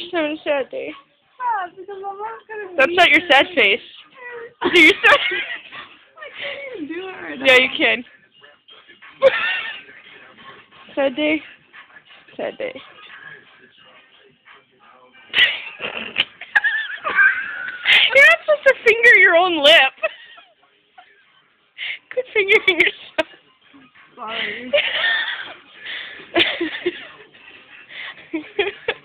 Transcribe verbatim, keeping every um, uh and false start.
She's having a sad day. Ah, because my mom's gonna That's not your sad face. Do you sad? I can't even do it right now. Yeah, you can. Sad day. Sad day. You're not supposed to finger your own lip. Good fingering yourself. Sorry.